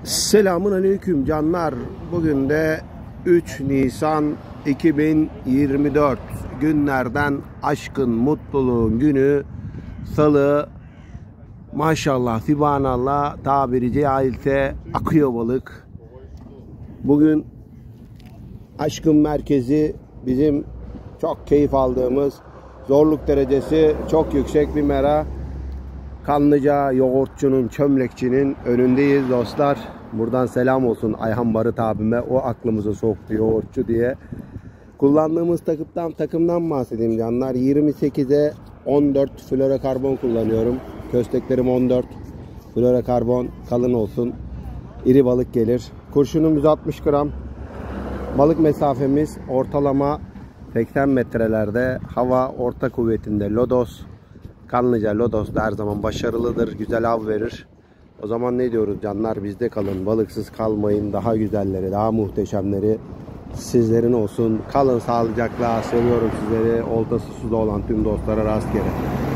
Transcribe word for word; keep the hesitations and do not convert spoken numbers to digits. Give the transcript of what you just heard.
Selamun aleyküm canlar. Bugün de üç Nisan iki bin yirmi dört günlerden aşkın mutluluğun günü, salı. Maşallah, Sübhanallah, tabiri caizse akıyor balık. Bugün aşkın merkezi bizim çok keyif aldığımız, zorluk derecesi çok yüksek bir mera. Kanlıca yoğurtçunun, çömlekçinin önündeyiz dostlar. Buradan selam olsun Ayhan Barıt abime. O aklımıza soktu yoğurtçu diye. Kullandığımız takımdan takımdan bahsedeyim canlar. yirmi sekize on dört florokarbon kullanıyorum. Kösteklerim on dört. Florokarbon kalın olsun. İri balık gelir. Kurşunum yüz altmış gram. Balık mesafemiz ortalama seksen metrelerde. Hava orta kuvvetinde lodos. Kanlıca lodos da her zaman başarılıdır. Güzel av verir. O zaman ne diyoruz canlar? Bizde kalın. Balıksız kalmayın. Daha güzelleri, daha muhteşemleri sizlerin olsun. Kalın sağlıcakla. Seviyorum sizleri. Oltası suda olan tüm dostlara rastgele.